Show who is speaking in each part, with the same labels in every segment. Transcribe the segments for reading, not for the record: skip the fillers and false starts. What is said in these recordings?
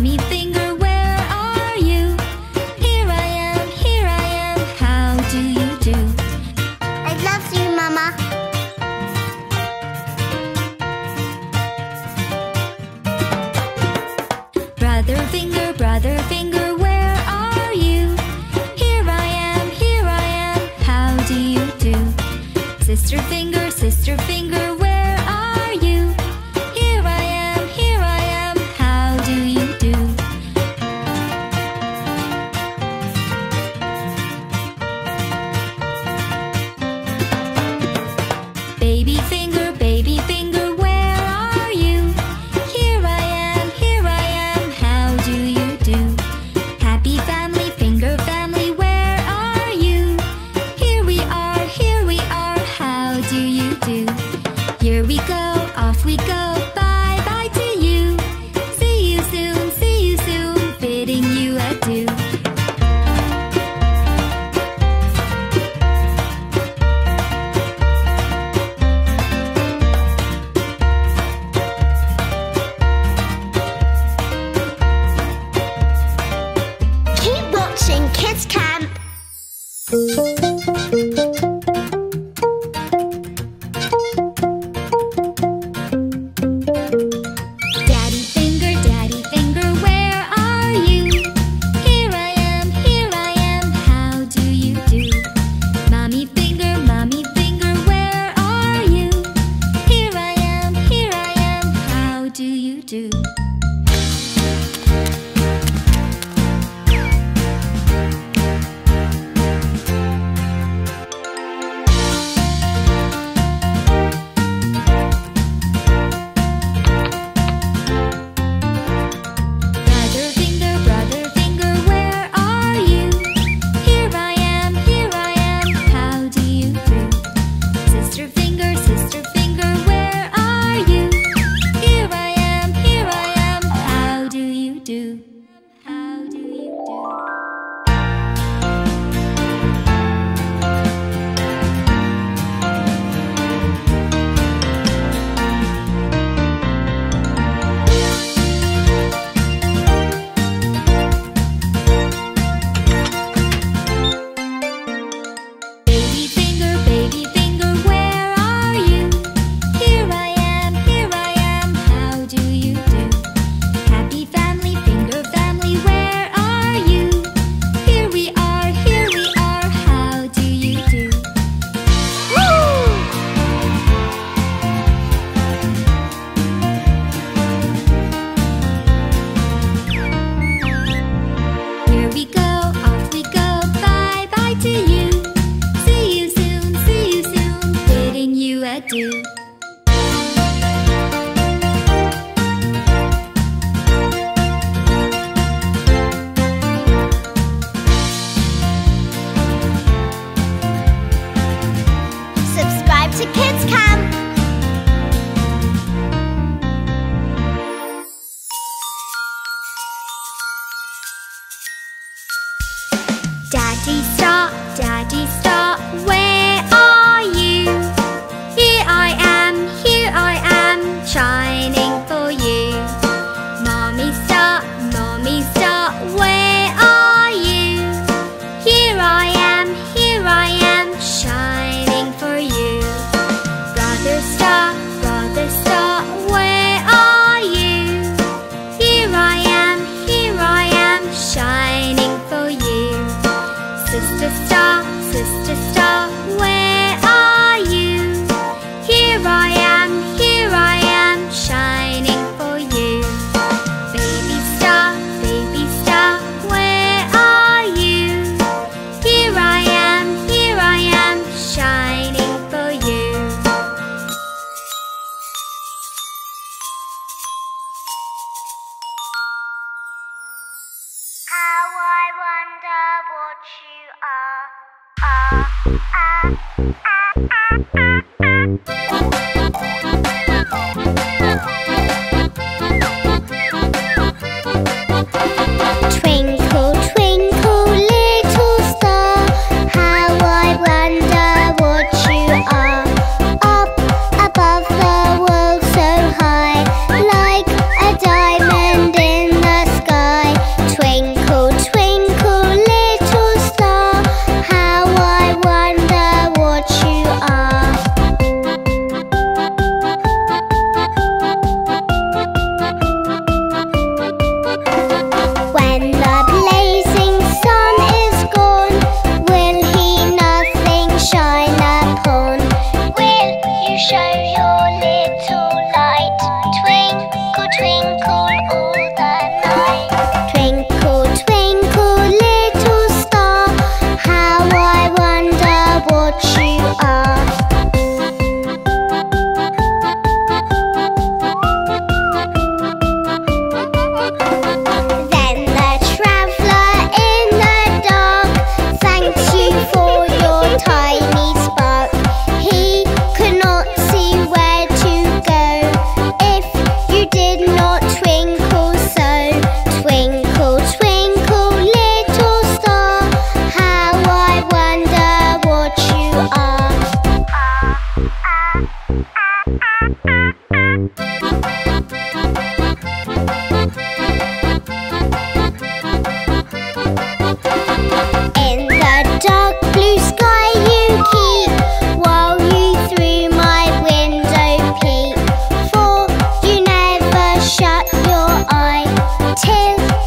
Speaker 1: Mommy finger, where are you? Here I am, how do you do?
Speaker 2: I love you, Mama.
Speaker 1: Brother finger, where are you? Here I am, how do you do? Sister finger, where are you? Here I am, how do you do? Baby finger, where are you? Here I am, how do you do? Happy family, finger family, where are you? Here we are, how do you do? Here we go, off we go, bye bye to you. See you soon, bidding you adieu.
Speaker 2: Keep watching Kids Camp.
Speaker 1: Daddy finger, where are you? Here I am, how do you do? Mommy finger, where are you? Here I am, how do you do? Brother finger, where are you? Here I am, how do you do? Sister finger, where are you? Here I am, how do you do? How do you do? Baby finger, where are you? Here I am, how do you do? Happy family, finger family, where are you? Here we are, how do you do? Here we go, off we go, bye bye to you. See you soon, bidding you adieu.
Speaker 2: Subscribe to Kids Camp. Daddy Star, where are you? Here I am, shining for you. Mommy Star, where are you? Here I am, shining for you. Brother Star, where are you? Here I am, shining for you. Sister Star, where are you? Here I am, shining for you. Baby Star, where are you? Here I am, shining for you. How I wonder what you are. Twinkle, twinkle, little star, how I wonder what you are. Up above the world so high, like a diamond in the sky.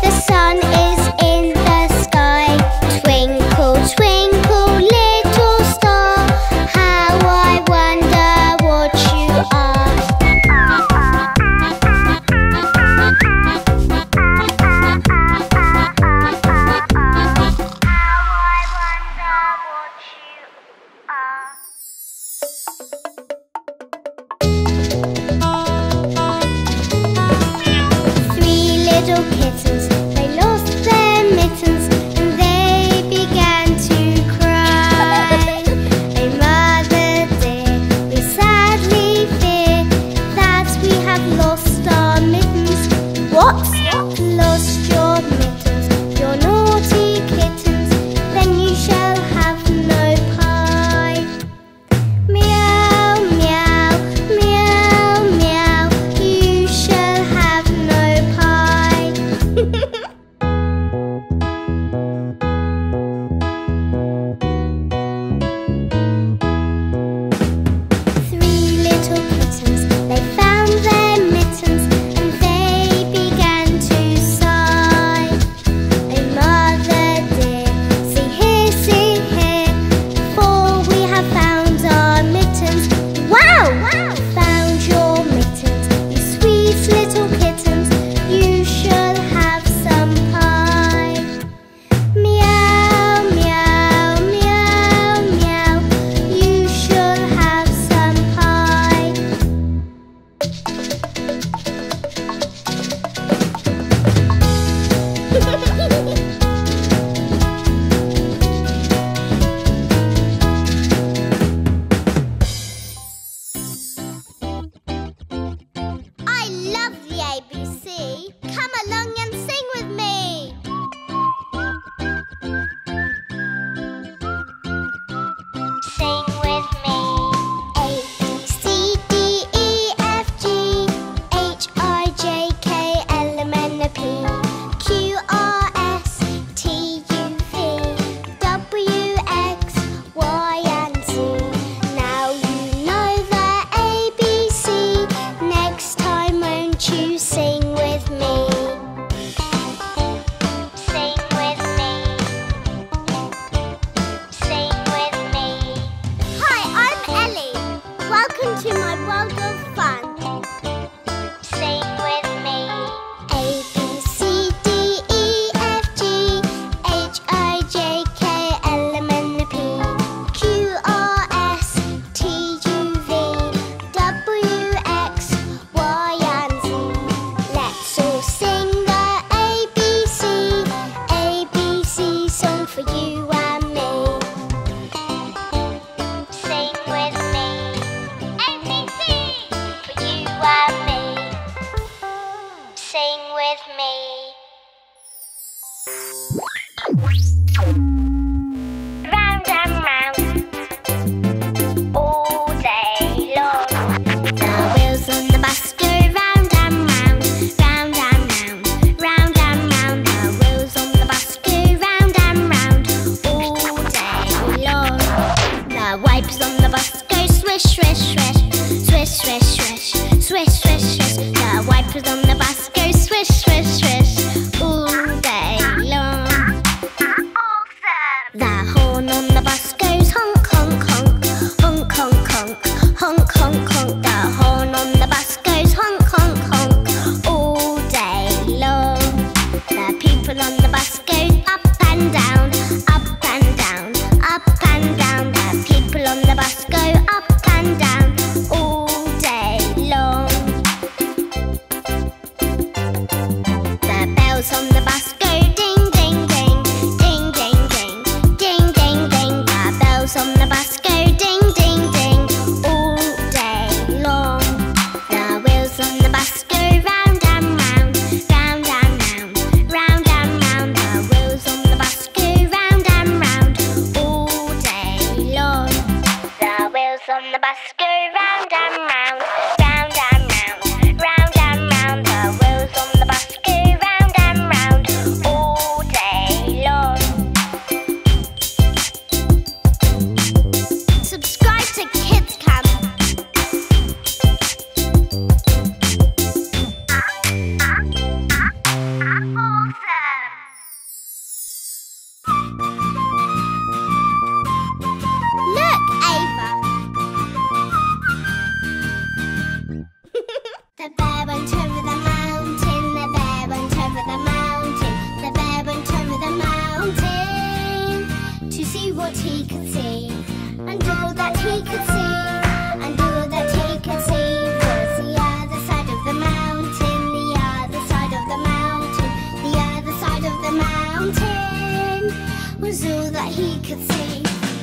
Speaker 2: The sun is in the sky. Twinkle, twinkle, little star, how I wonder what you are. Three little kittens, they lost their mittens and they began to cry. Oh mother dear, we sadly fear that we have lost our mittens. What? Lost your mittens, your naughty kittens, then you shall have no pie. Meow, meow, meow, meow, you shall have no pie. what he could see. And all that he could see, and all that he could see was the other side of the mountain, the other side of the mountain, the other side of the mountain was all that he could see.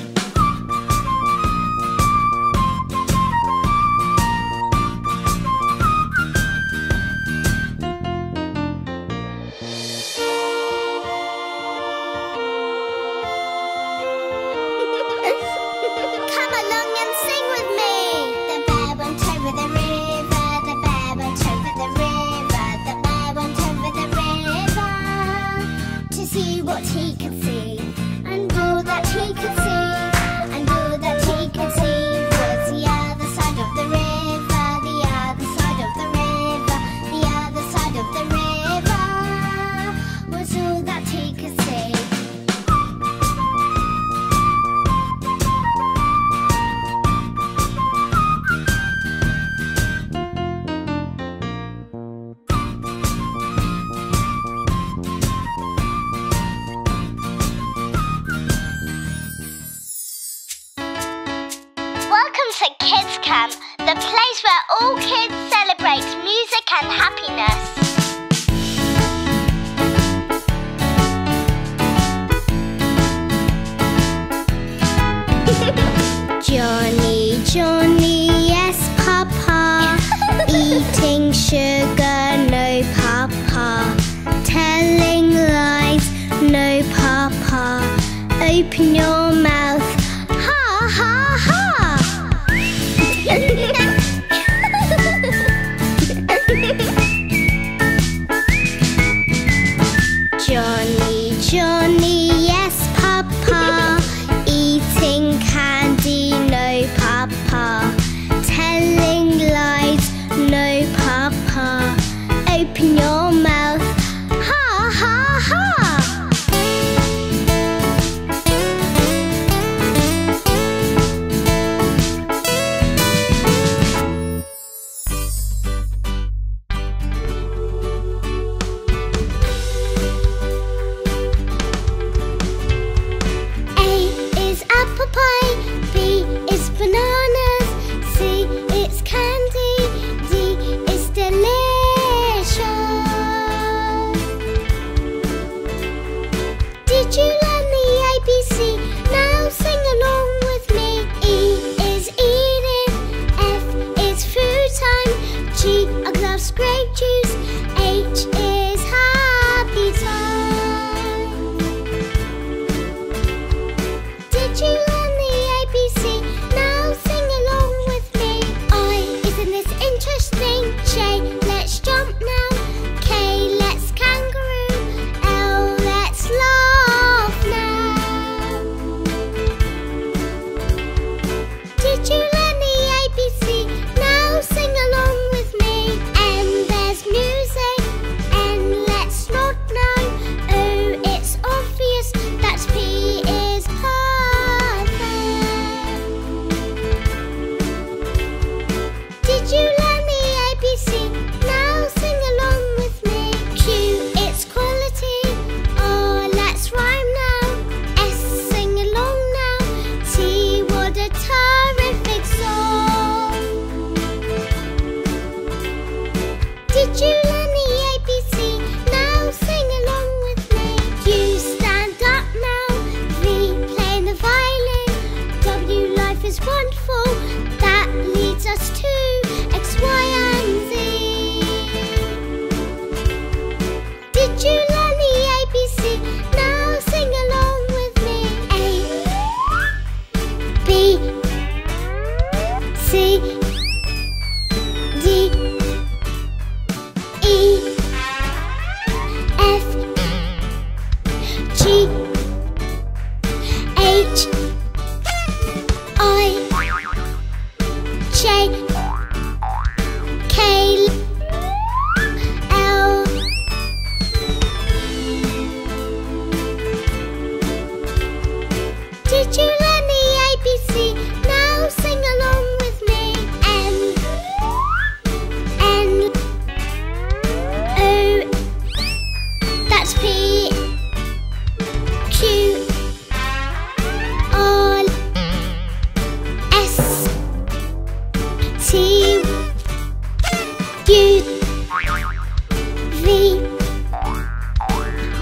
Speaker 2: KidsCamp, the place where all kids celebrate music and happiness. Johnny, Johnny, yes, Papa. Eating sugar, no, Papa. Telling lies, no, Papa. Open your mouth, ha, ha, ha. Johnny, Johnny, yes, Papa. Eating candy, no, Papa. Telling lies, no, Papa. Open your mouth, ha, ha, ha.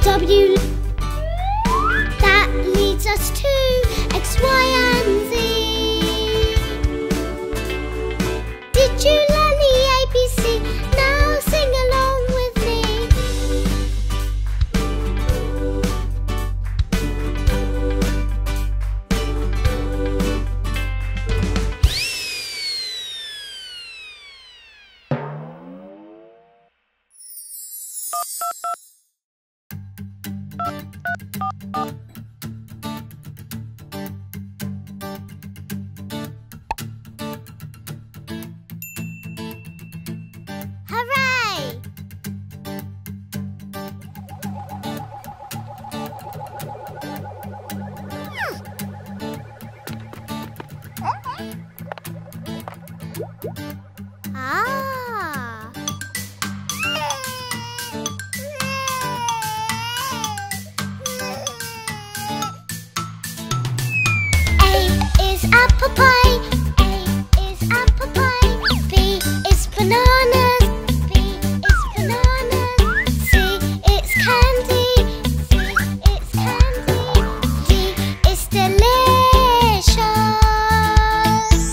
Speaker 2: W. That leads us to X, Y, and Z. Did you learn the ABC? Now sing along with me. Hooray! Ah! A is apple pie. A is apple pie. B is bananas. B is bananas. C it's candy. C it's candy. D is delicious.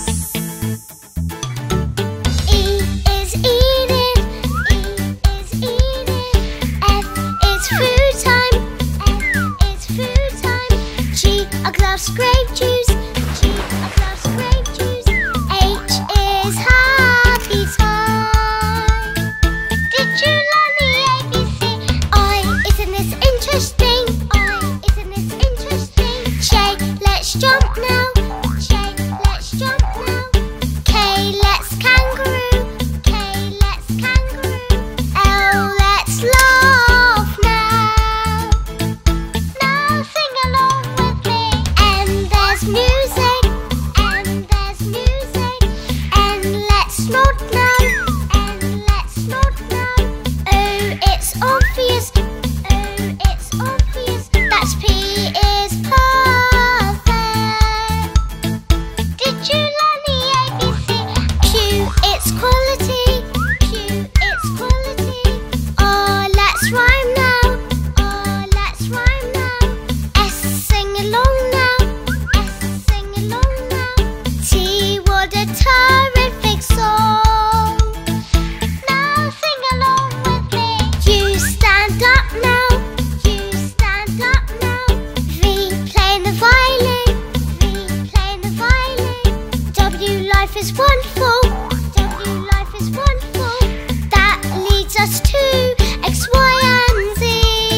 Speaker 2: E is Edith. E is Edith. F is food time. F is food time. G a glass grape juice. G a glass grape juice. H is happy time. Did you learn the ABC? I, isn't this interesting? I, isn't this interesting? J, let's jump now. J, let's jump now. K, let's kangaroo. K, let's kangaroo. L, let's laugh now. Now sing along with me. M, there's music. M, there's music. N, let's nod now. N, let's nod now. O, it's obvious. O, it's obvious. That's P is perfect. Did you learn the ABC? Q, it's quality. Q, it's quality. R, let's rhyme now. R, let's rhyme now. S, sing along now. S, sing along now. T, what a terrific song. Now sing along with me. U, stand up now. U, stand up now. V, playing the violin. V, playing the violin. W, life is wonderful. W, life is wonderful. That leads us to X, Y, and Z.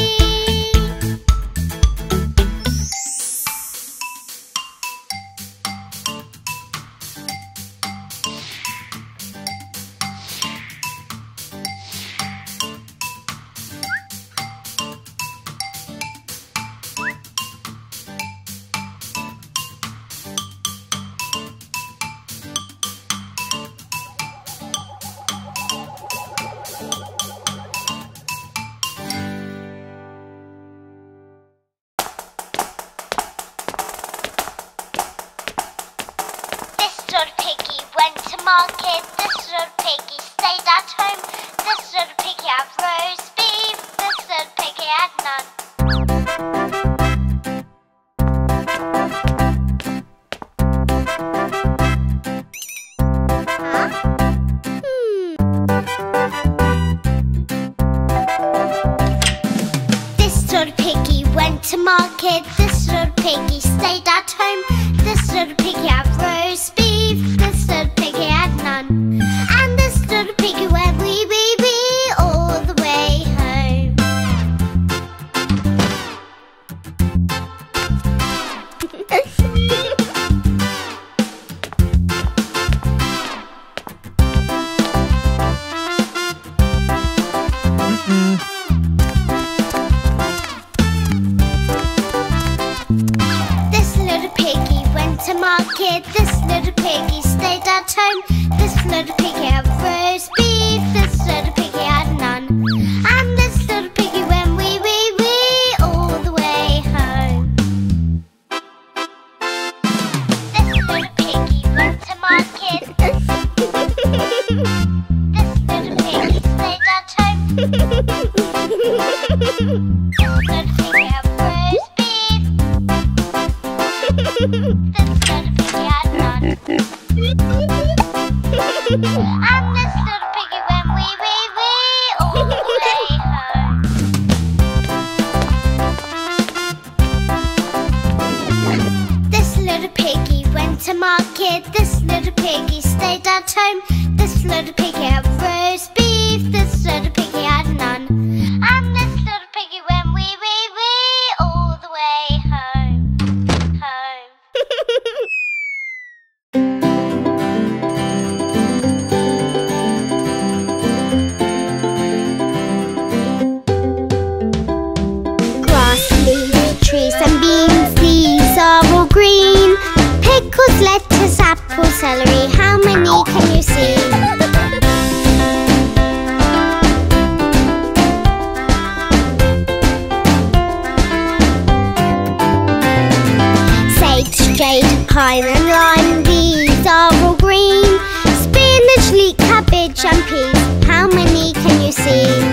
Speaker 2: This little piggy went to market. This little piggy stayed at home. This little piggy had roast beef. This little piggy had none. This little piggy went to market. This little piggy stayed at home. This little piggy had roast beef. This little piggy had none. And this little piggy went wee wee wee all the way home. This little piggy went to market. This little piggy stayed at home. This little piggy had roast beef. This little piggy had none. And this little piggy went wee wee wee all the way home. This little piggy went to market. This little piggy stayed at home. This little piggy went to market. This little piggy stayed at home. This little piggy had roast beef. This little piggy had none. And this little piggy went wee wee wee all the way home. Home. Grass, leaves, trees and beans, these are all green. Pickles, lettuce, apple, celery, how many can you see? Sage, jade, pine and lime, these are all green. Spinach, leek, cabbage and peas, how many can you see?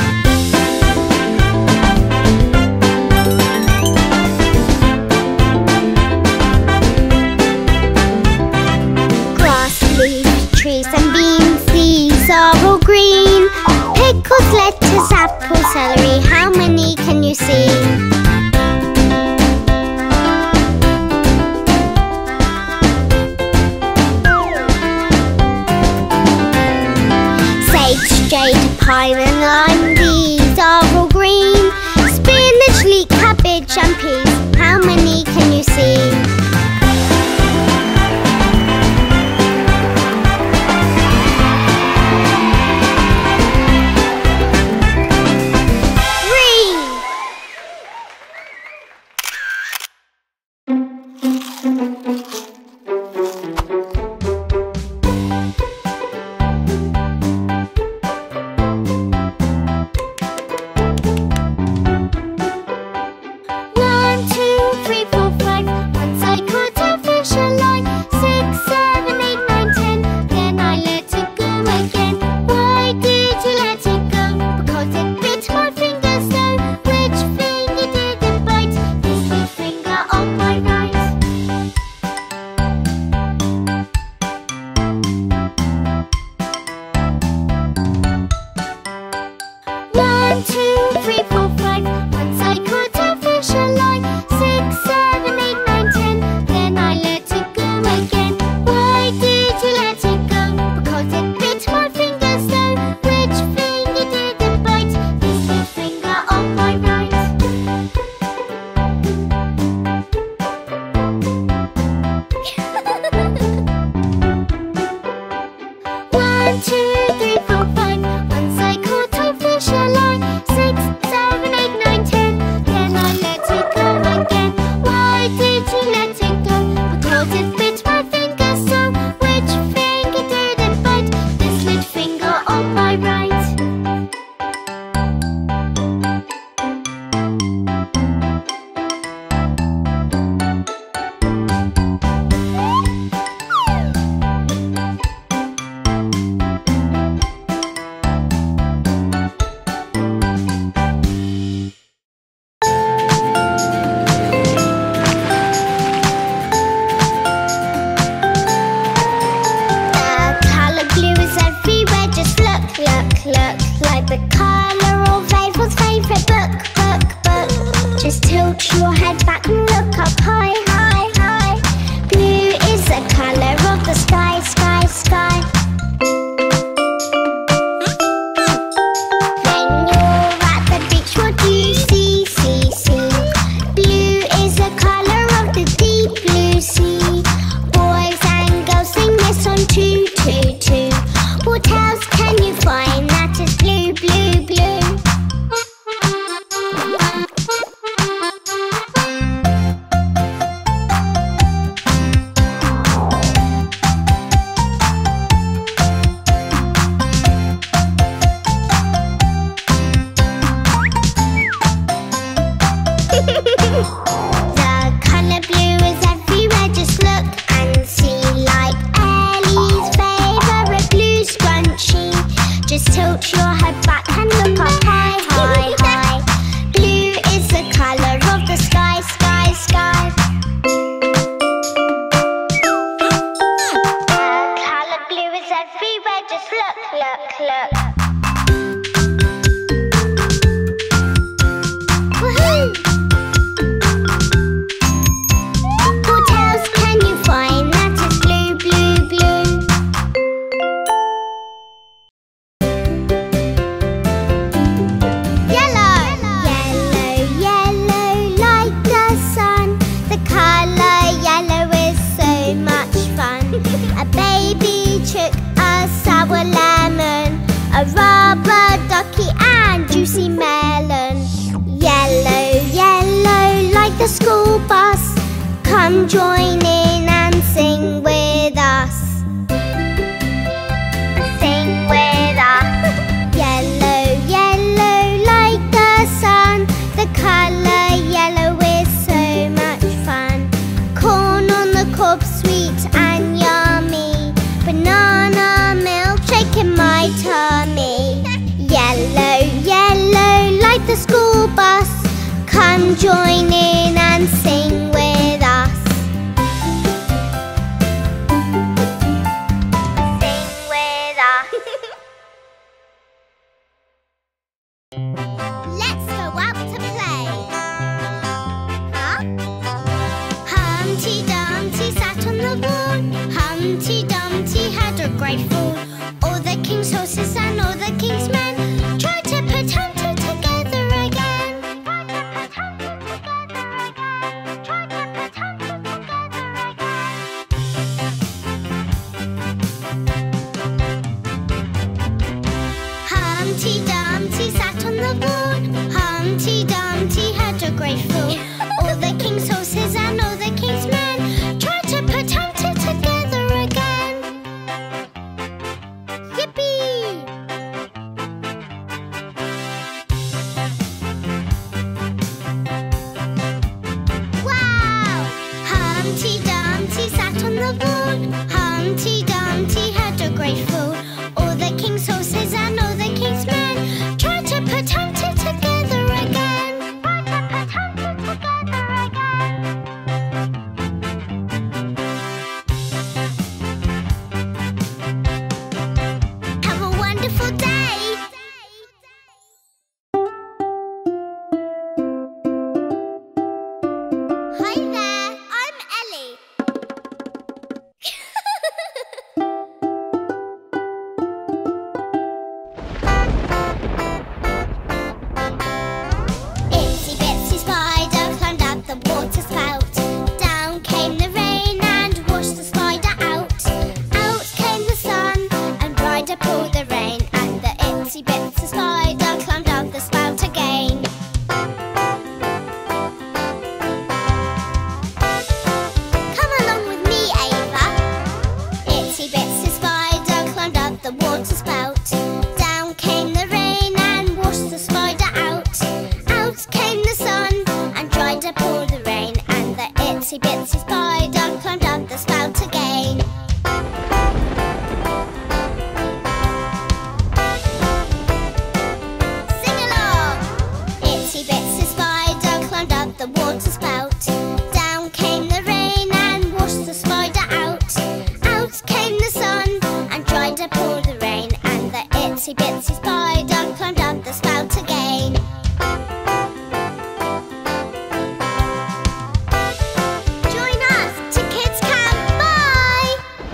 Speaker 2: Trees and beans, these are all green. Pickles, lettuce, apple, celery, how many can you see? Sage, jade, pine and lime, these are all green. Spinach, leek, cabbage and peas, how many can you see? Just tilt your head back and look up high, high, high. Blue rubber ducky and juicy melon. Yellow, yellow like the school bus. Come join in and sing with us. Sing with us. Yellow, yellow like the sun. The colour yellow is so much fun. Corn on the cob, sweet and yummy. Banana milkshake in my tummy. Yellow, yellow like the school bus. Come join in and sing with us. Sing with us. Let's go out to play. Huh? Humpty Dumpty sat on the wall. Humpty Dumpty had a great fall. All the king's horses and all the king's men tried to put Humpty together again. Tried to put Humpty together again. Humpty Dumpty sat on the wall. Humpty Dumpty had a great fall. All the king's horses and all the king's men tried to put Humpty together again. Yippee! Wow! Humpty Dumpty sat on the wall. Humpty Dumpty had a great fall. All the king's horses and all the king's men tried to put Humpty together again. Tried to put Humpty together again. Have a wonderful day. Hi there, I'm Ellie. Itsy bitsy spider climbed up the water spout. Down came the rain and washed the spider out. Out came the sun and dried up all the rain. And the itsy bitsy spider climbed up the spout again. Come along with me, Ava. Itsy bitsy spider climbed up the water spout. Down came the rain and washed the spider out. Out came the sun and dried up all the rain. And the itsy bitsy spider climbed up the spout again. Sing along! Itsy bitsy spider climbed up the water spout. Down came the rain and washed the spider out. Out came the sun and dried up all the rain. And the itsy bitsy spider climbed up the spout again. Join us to KidsCamp. Bye!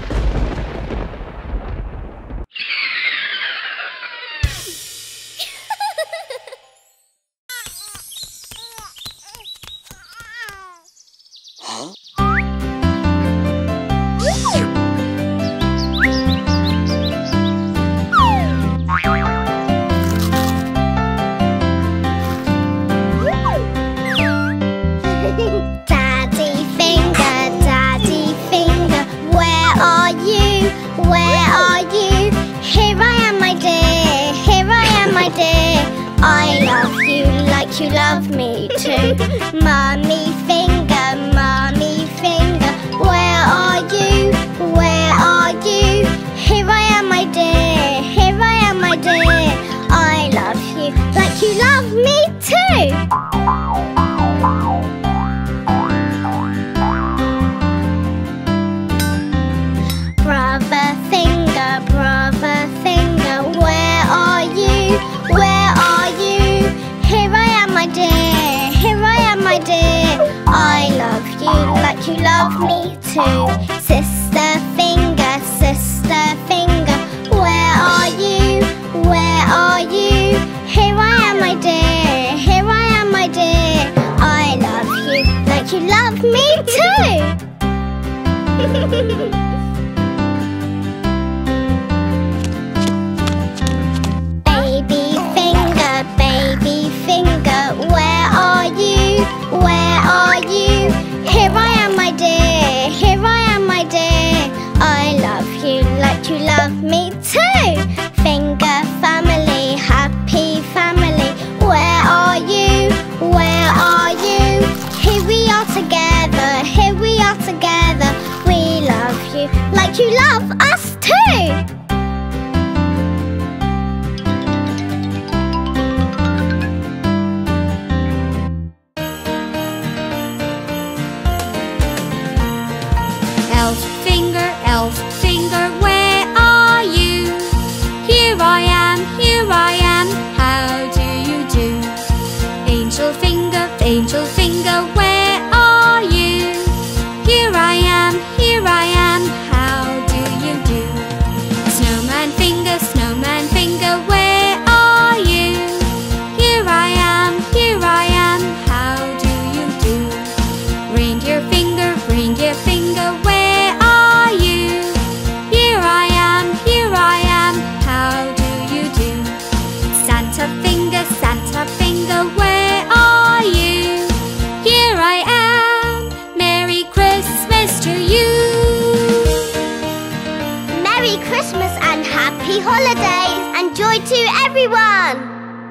Speaker 2: Daddy finger, where are you? Where are you? Here I am, my dear. Here I am, my dear. I love you like you love me too. Mummy finger, where are you? Where are you? Here I am, my dear. Here I am, my dear. I love you like you love me too. Brother finger, where are you? Where are you? Here I am, my dear. Here I am, my dear. I love you like you love me too. Sister finger, where are you? Where are you? Here I am, my dear. Here I am, my dear. I love you like you love me too. where are you? Here I am, my dear, here I am, my dear. I love you like you love me too. Finger family, happy family. Where are you? Where are you? Here we are together, here we are together. We love you like you love us too.
Speaker 1: Elf finger, where are you? Here I am, how do you do? Angel finger, where are you? Here I am, how do you do? Snowman finger, where are you? Here I am, how do you do? Reindeer finger, where are you? Here I am, how do you do? Santa finger, where are you? Here I am, Merry Christmas to you.
Speaker 2: Merry Christmas and happy holidays, and joy to everyone.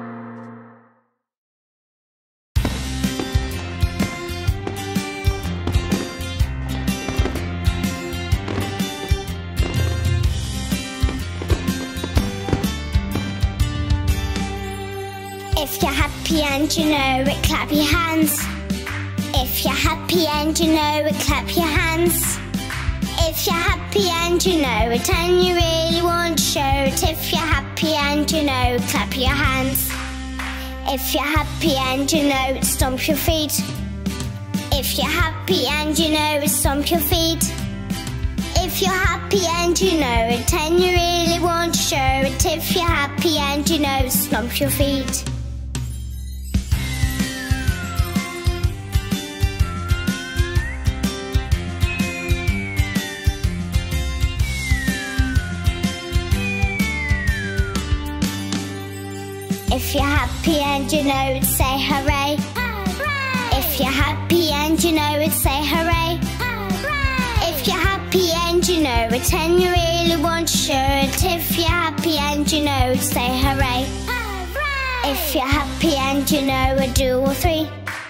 Speaker 2: If you're happy and you know it, clap your hands. If you're happy and you know it, clap your hands. If you're happy and you know it, and you really want to show it. If you're happy and you know it, clap your hands. If you're happy and you know it, stomp your feet. If you're happy and you know it, stomp your feet. If you're happy and you know it, and you really want to show it. If you're happy and you know it, stomp your feet. If you're happy and you know it, say hooray. Hooray! If you're happy and you know it, say hooray. Hooray! If you're happy and you know it, and you really want to show it. If you're happy and you know it, say hooray. Hooray! If you're happy and you know it, do all three.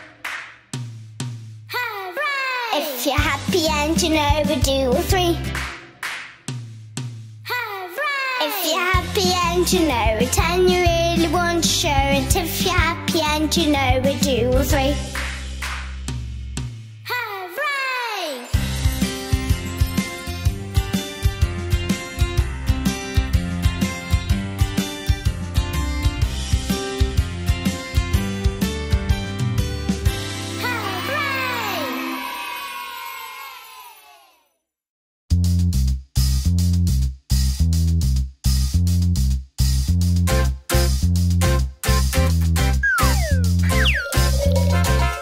Speaker 2: Hooray! If you're happy and you know it, do all three. If you're happy and you know it, and you really want to show it. If you're happy and you know it, do all three. Hooray! Hooray!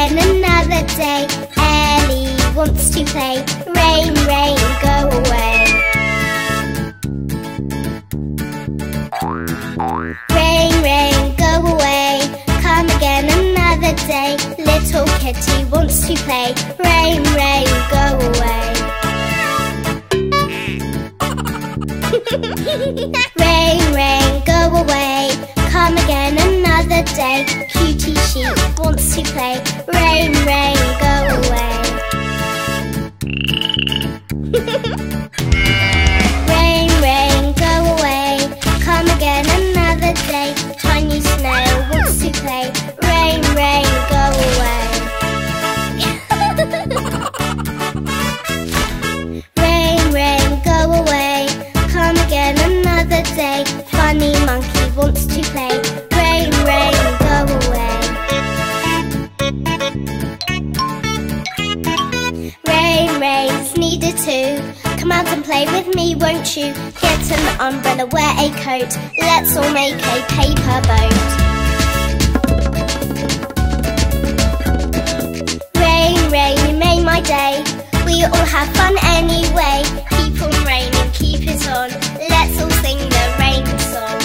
Speaker 2: again another day. Elly wants to play. Rain, rain, go away. Rain, rain, go away. Come again another day. Little kitty wants to play. Rain, rain, go away. Rain, rain, go away. Come again another day. Cutie sheep wants to play. Rain, rain, go away. Rain, rain, go away. Come again another day. Tiny snail wants to play. Rain, rain, go away. Rain, rain, go away. Come again another day. Funny monkey wants to play. Rain, rain, go away. Rain, rain's needed too. Come out and play with me, won't you? Get an umbrella, wear a coat. Let's all make a paper boat. Rain, rain, you made my day. We all have fun anyway. Keep on raining, keep it on. Let's all sing the rain song.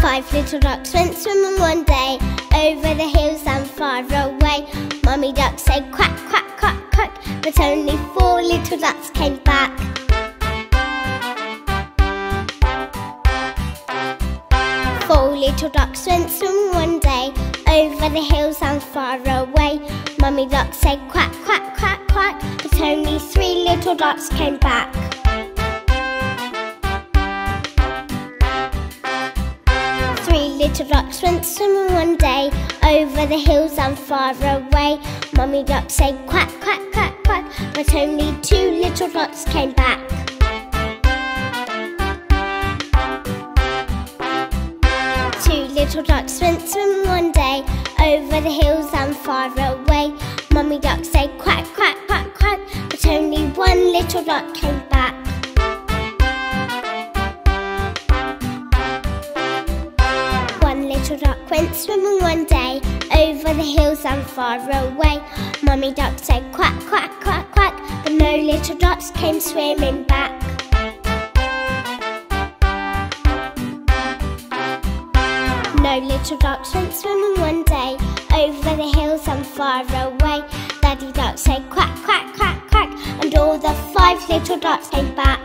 Speaker 2: 5 little ducks went swimming one day, over the hills and far away. Mummy duck said quack, quack, quack, quack, but only 4 little ducks came back. 4 little ducks went swimming one day, over the hills and far away. Mummy duck said quack, quack, quack, quack, but only 3 little ducks came back. 3 little ducks went swimming one day, over the hills and far away. Mummy duck said quack, quack, quack, quack, but only 2 little ducks came back. 2 little ducks went swimming one day, over the hills and far away. Mummy duck said quack, quack, quack, quack, but only 1 little duck came back. 1 little duck went swimming one day, over the hills and far away. Mummy duck said quack, quack, quack, quack, but no little ducks came swimming back. No little ducks went swimming one day, over the hills and far away. Daddy duck said quack, quack, quack, quack, and all the 5 little ducks came back.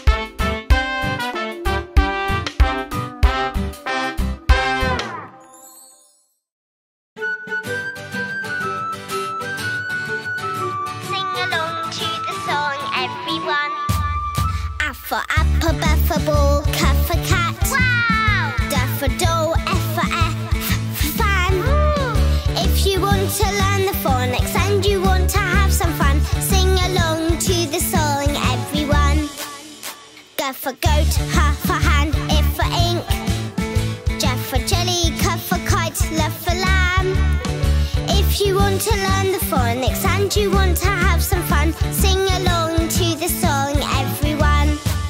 Speaker 2: Sing along to the song, everyone. A for apple, B for ball, C for cat. Wow! D for doll, F for fan. If you want to learn the phonics and you want to have some fun, sing along to the song, everyone. G for goat, H for hand, I for ink. J for jelly, K for kite, L for lamb. If you want to learn the phonics and you want to have some fun, sing along to the song, everyone.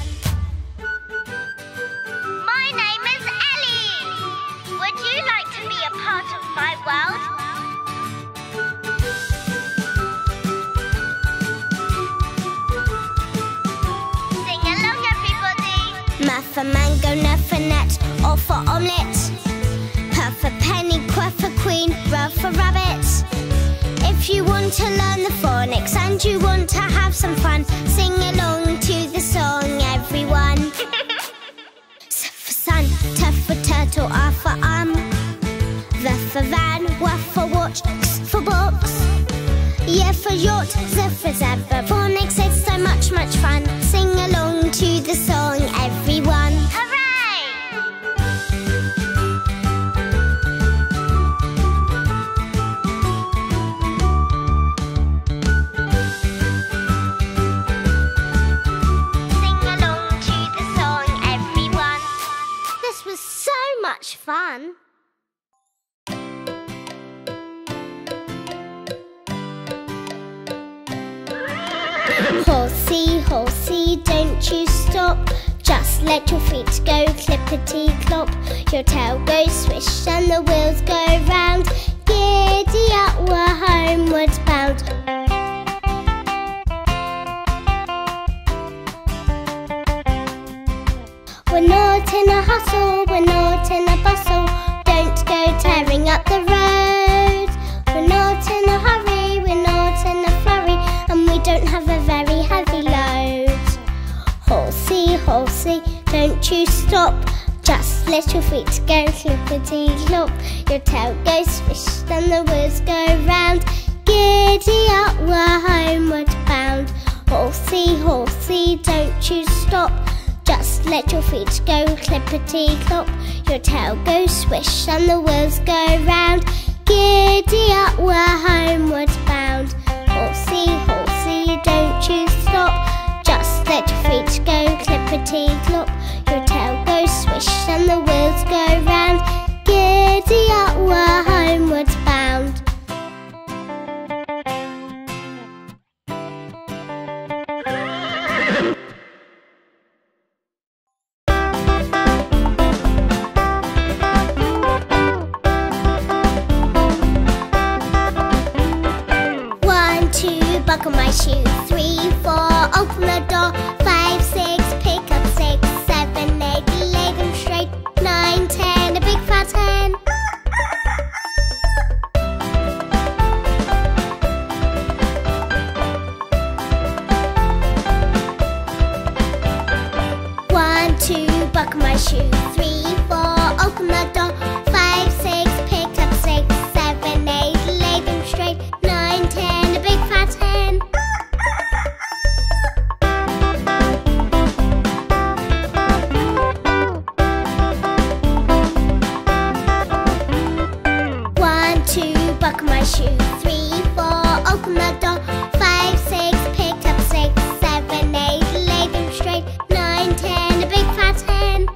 Speaker 2: My name is Elly. Would you like to be a part of my world? Sing along, everybody. M for mango, N for net, O for omelette. P for penny, Q for queen, R for rabbit. If you want to learn the phonics and you want to have some fun, sing along to the song, everyone. S for sun, T for turtle, R for V for van, W for watch, X for box. Y for yacht, Z for zebra. Phonics is so much, much fun. Sing along to the song, everyone. Hooray! Sing along to the song, everyone. This was so much fun. Horsey, horsey, don't you stop. Just let your feet go clippity-clop. Your tail goes swish and the wheels go round. Giddy up, we're homeward bound. We're not in a hustle, we're not in a bustle. Don't go tearing up the road. We're not in a hurry, we're not in a flurry, and we don't have a very heavy load. Horsey, horsey, don't you stop. Just let your feet go clippity-clop. Your tail goes swish and the wheels go round. Giddy up, we're homeward bound. Horsey, horsey, don't you stop. Just let your feet go clippity-clop. Your tail goes swish and the wheels go round. Giddy up, we're homeward bound. Horsey, horsey, don't you stop. Just let your feet go clippity-clop. Your tail goes swish and the wheels go round. Giddy up, we're homeward bound. Buckle my shoe, 3, 4, open the door, 5, 6, pick up 6, 7, 8, lay them straight, 9, 10, shoe. 3, 4, open the door. 5, 6, picked up 6, 7, 8, lay them straight. 9, 10, a big fat hen. 1, 2, buckle my shoe. 3, 4, open the door. 5, 6, picked up 6, 7, 8, lay them straight. 9, 10, a big fat hen.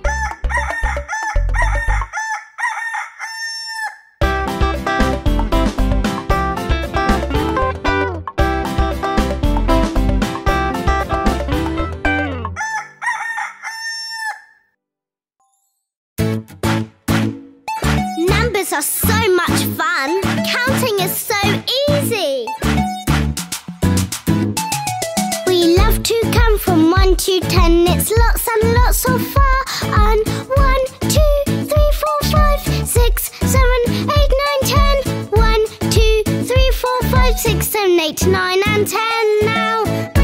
Speaker 2: Numbers are so much fun. Counting is so easy. We love to count from 1 to 10. It's lots and lots of fun. 1, 2, 3, 4, 5, 6, 7, 8, 9, 10. 1, 2, 3, 4, 5, 6, 7, 8, 9 and 10 now.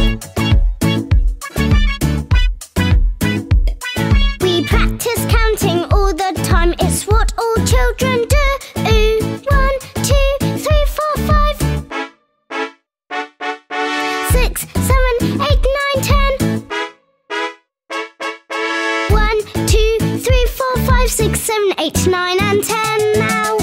Speaker 2: We practice counting all the time. It's what all children do. 1, 2, 3, 4, 5, 6, 7, 8, 9, 10. 1, 2, 3, 4, 5, 6, 7, 8, 9 and 10 now.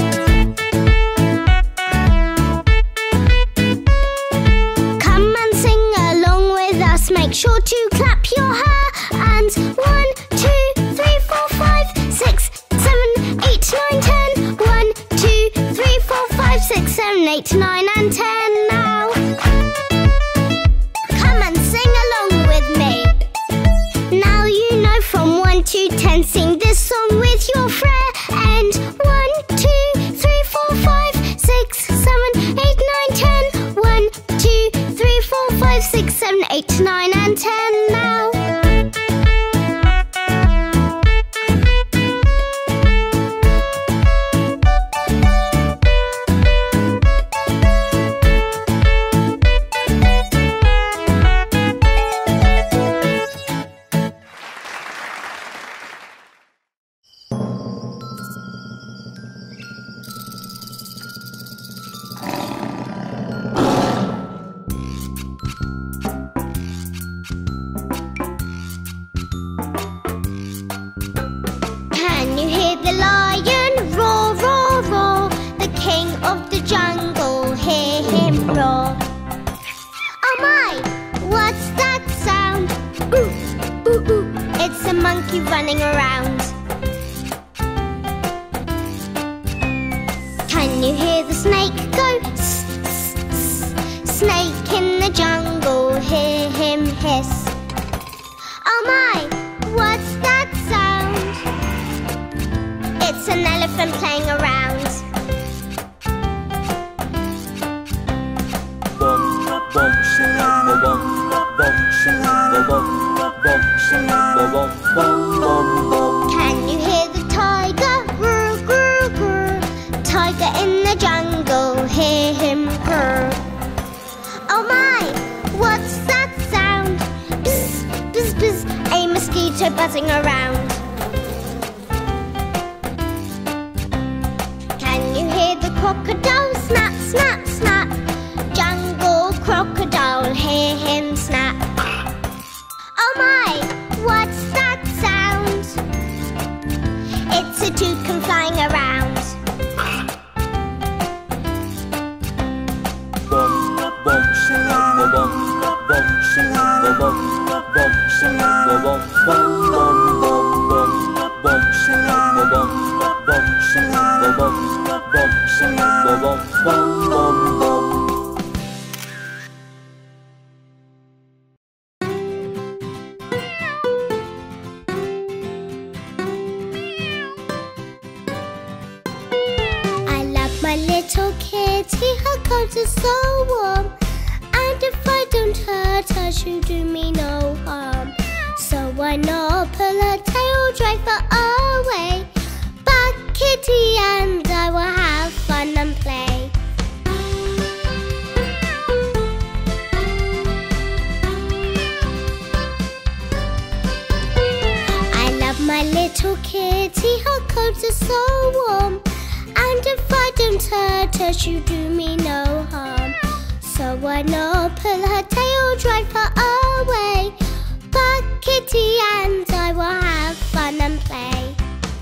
Speaker 2: Come and sing along with us. Make sure to clap your hands. 1, 2, 3, 4, 5, 6, 7, 8, 9, 10. 1, 2, 3, 4, 5, 6, 7, 8, 9 and 10 now. Come and sing along with me. Now you know from 1 to 10. Sing this song with your friend. 1, 2, 3, 4, 5, 6, 7, 8, 9, 10. 1, 2, 3, 4, 5, 6, 7, 8, 9 and 10 now. Can you hear the lion roar, roar, roar? The king of the jungle, hear him roar. Oh my, what's that sound? Ooh, ooh, ooh, it's a monkey running around. Can you hear the snake go? Sss, sss, sss. Snake in the jungle, hear him hiss. Oh my, what's that sound? It's an elephant playing around. Can you hear the tiger? Grr, grr, grr. Tiger in the jungle, hear him purr. Oh my, what's that sound? Bzz, bzz, bzz. A mosquito buzzing around. Can you hear the crocodile? Snap, snap, snap. Jungle crocodile, hear him snap. Oh my, what's that sound? It's a toucan flying around. I love my little kitty, her coat is so warm. And if I don't hurt her, she'll do me no harm. So why not pull her tail, drive her away? But Kitty and I will have fun and play. I love my little kitty, her coats are so warm. And if I don't hurt her, she'll do me no harm. So why not pull her tail, drive her away? But Kitty and I will have fun and play.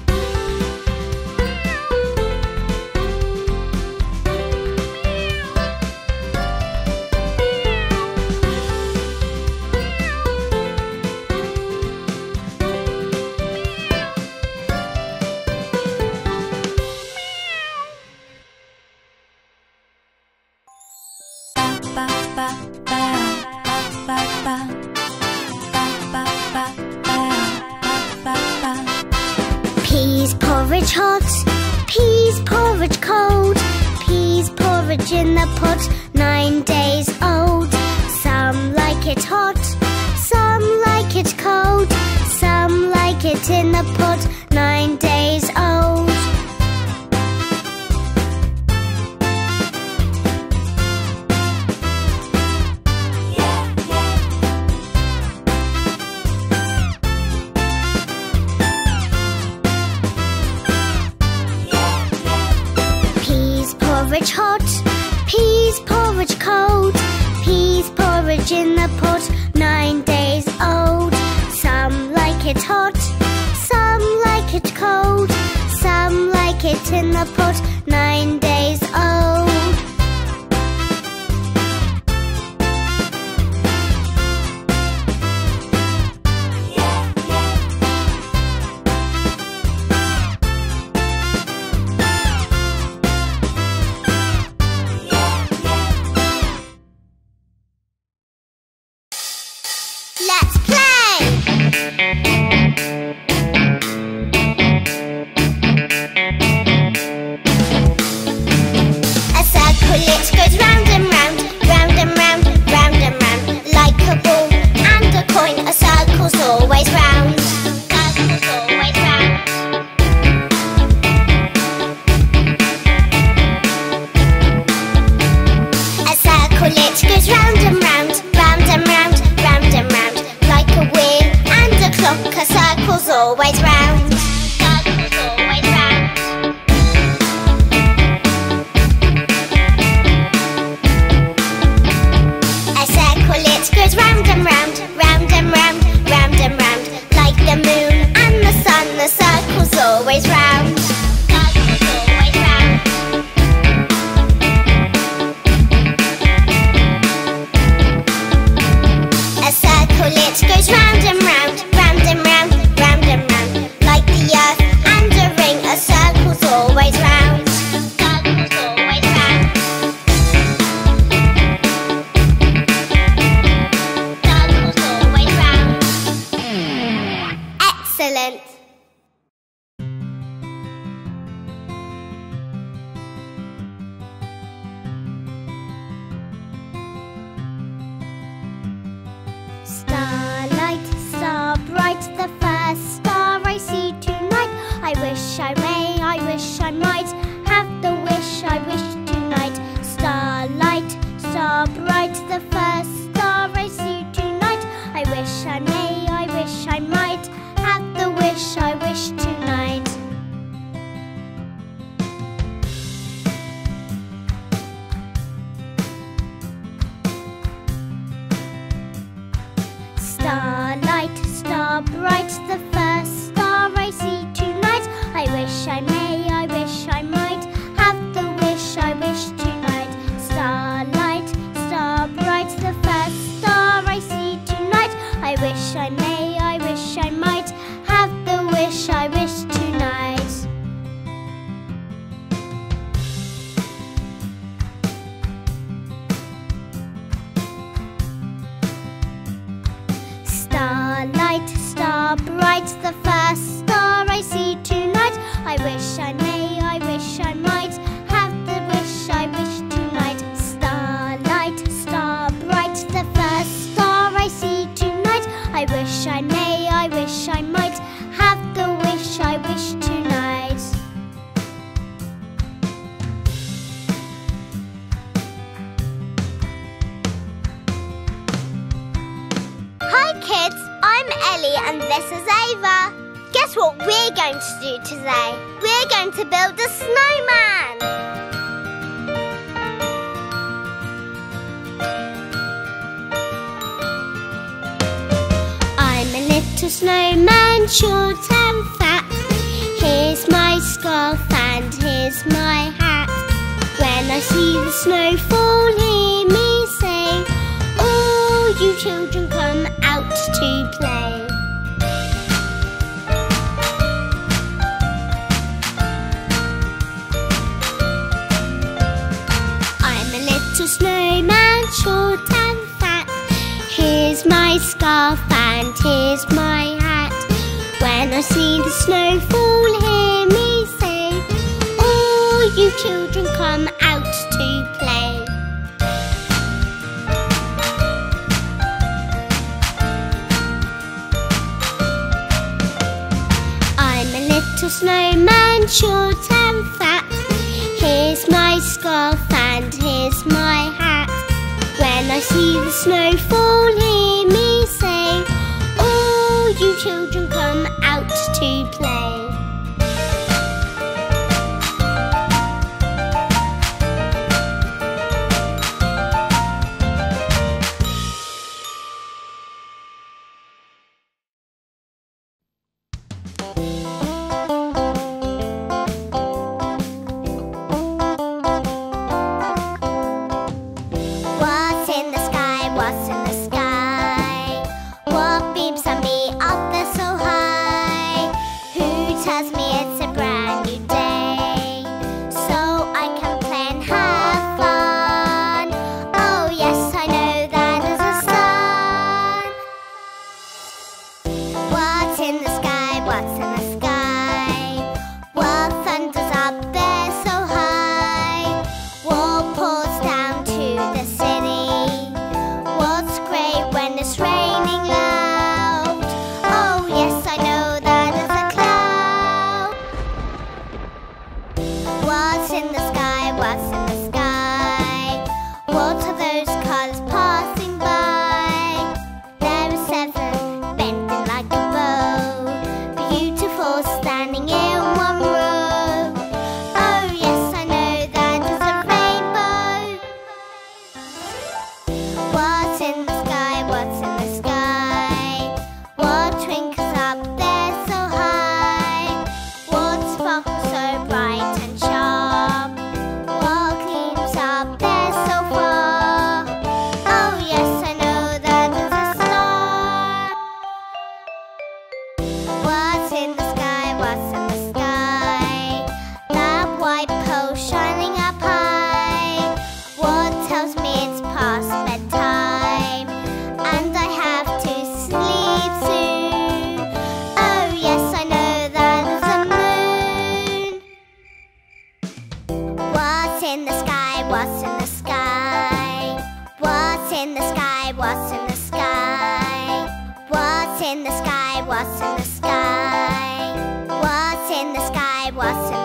Speaker 2: Peas porridge hot, peas porridge cold, peas porridge in the pot, 9 days old. Some like it hot, some like it cold, some like it in the pot, 9 days old. Porridge hot, peas porridge cold, peas porridge in the pot, 9 days old. Some like it hot, some like it cold, some like it in the pot, 9 days old. Let's play! A circle it goes round and round, round and round, round and round. Like a ball and a coin, a circle's always round. Circle's always round. A circle it goes round and round, round and round, round and round. Like a wheel and a clock, a circle's always round. Circle's always round. A circle it goes round and round, round and round, round and round. Like the moon and the sun, the circle's always round. Circle's always round. A circle it goes round and round, round and round, round and round. Like the earth and a ring, a circle's always round. Circle's always round. Circle's always round. Excellent. Starlight, star bright, the first star I see tonight. I wish I may, I wish I might have the wish I wish tonight. Starlight, star bright, the first star I see tonight. I wish I may, I wish I might have the wish I wish tonight. Starlight, star bright, the first star I see tonight. I wish I may, I wish I might have the wish I wish tonight. Starlight, star bright, the first star I see tonight. I wish I may, I wish I might have the wish I wish tonight. Starlight, star bright, the first star I see tonight. I wish I may, I wish I might have the wish I wish tonight. Starlight, star bright, the first star I see tonight. I wish I may, I wish I might have the wish I wish tonight. Hi kids, I'm Ellie and this is Ava. Guess what we're going to do today? We're going to build a snowman! I'm a little snowman, short and fat. Here's my scarf and here's my hat. When I see the snow fall, hear me say, "Oh, you children, come out to play." I'm a little snowman, short and fat. Here's my scarf and here's my hat. When I see the snow fall, hear me say, "Oh, you children, come out to play." I'm a little snowman, short and fat. Here's my scarf and here's my hat. When I see the snow fall, hear me say, "Oh, you children, come out to play." What's in the sky? What's in the sky? What beams at me up there so high? Who tells me it's a brand new day, so I can play and have fun? Oh yes, I know that is the sun. What's in the sky? What's in the sky? What thunders up there so high? What pours down to the city? What's grey when it's raining loud? Oh yes, I know that is a cloud. What's in the sky? What's in the sky? What are those colours passing by? There are 7 bending like a bow, beautiful standing in one row. Oh yes, I know that is a rainbow. What's in the sky? What's in the sky? What twinkles up there so high? What sparkles so bright and sharp? What gleams up there so far? Oh yes, I know that is a star. What's in the sky? What's in the sky? That white pole shining up high. What tells me it's past bedtime and I have to sleep soon? Oh yes, I know that is a moon. What's in the sky? What's in the sky? What's in the sky? What's in the sky? What's in the sky? What's in the sky? What's in the sky? What's in